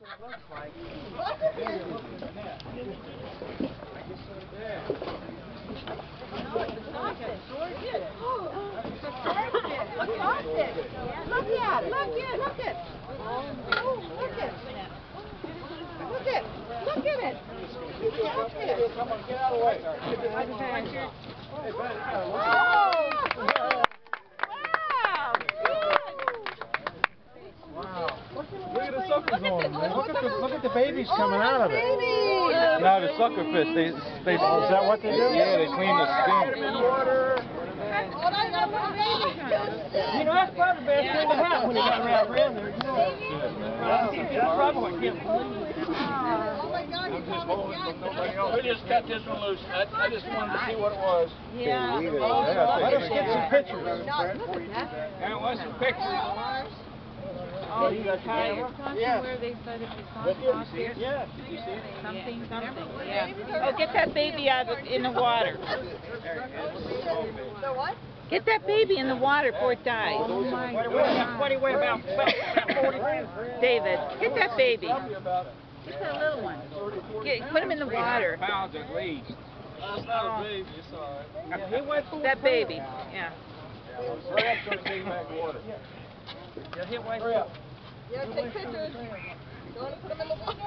Come on, get out of the way. Look at the babies coming out of it. Now the sucker fish, is that what they do? Yeah, they clean the skin. You know, that's probably the best thing to happen when you got around there. You know, that's probably what killed him. We just got this one loose. I just wanted to see what it was. Yeah. Let us get some pictures. And want some pictures. Oh, you got Yes. where they said if it's not Yes. Did you see it? something, yeah. Oh, get that baby out in the water. The what? Get that baby in the water before it dies. Oh my God. What do you weigh about 40 grams? David, get that baby. Get that little one. Put him in the water. Pounds at least. That's not a baby, it's all right. He weighed 40 That baby, yeah. Hurry up so we can take him back in water. Yeah, he weighed 40. Yeah, take pictures. You want to put them in the water?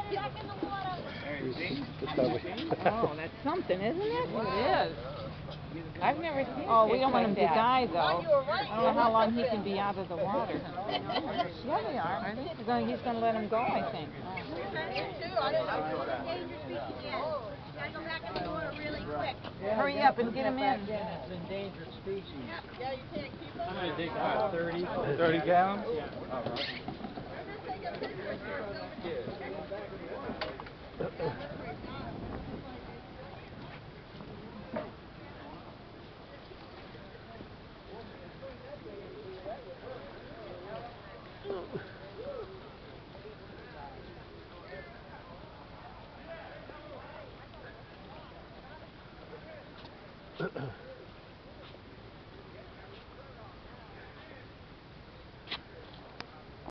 Oh, that's something, isn't it? It is. I've never seen Oh, we don't want him to die, Oh, though. you were right. I don't know how long he can be out of the water. Yeah, they are. He's going to let him go, I think. You too? I didn't know. Endangered species yet. Gotta go back in the water really quick. Hurry up and get him in. It's an endangered species. Yeah, you can't keep them. How many take about 30? 30 gallons? Yeah. All right. Just take a picture Yeah.